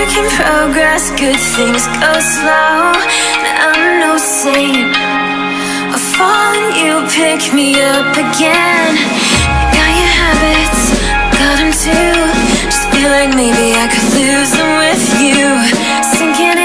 in progress, good things go slow. And I'm no saint, I fall and you pick me up again. Got your habits, got them too. Just feel like maybe I could lose them with you. Sinking